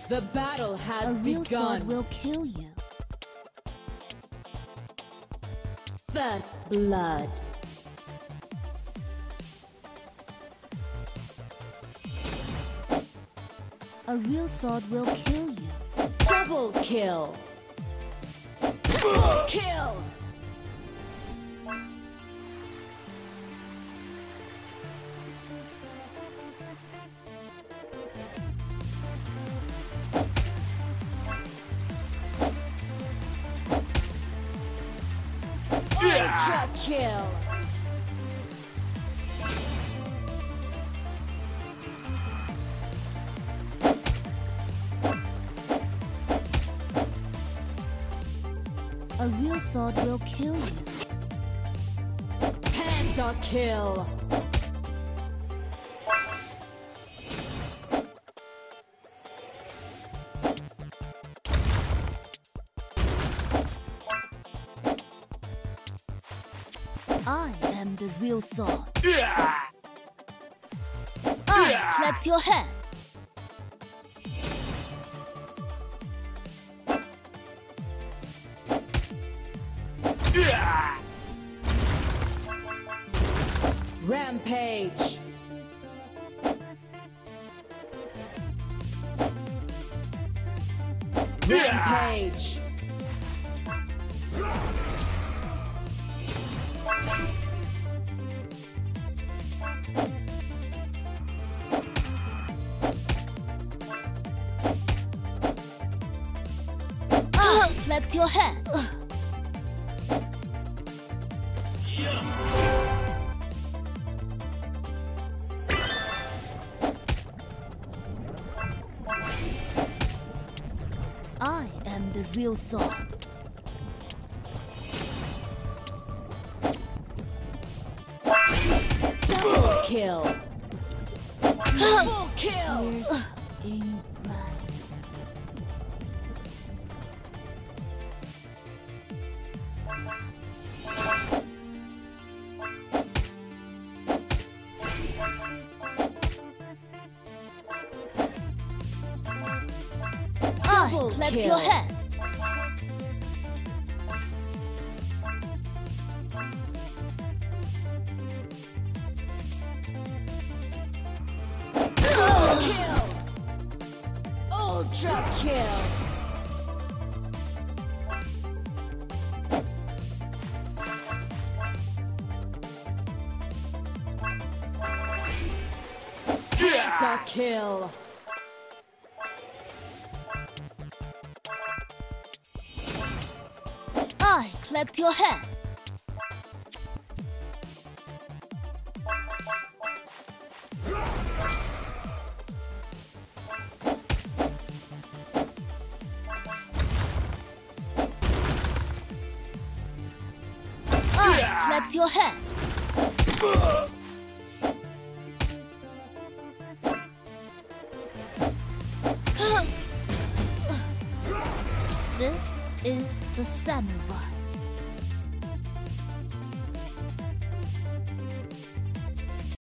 The battle has A real sword begun. will kill you. First blood. A real sword will kill you. Double kill. Triple kill. Ultra kill. A real sword will kill you. Penta kill. I am the real sword. I collect your head. Rampage. Rampage. I collect your head. I am the real sword. Double kill. Full kill. Here's in my I Double collect kill. your head. Kill. Ultra kill. Penta kill. I collect your head. I collect your head. This is the samurai.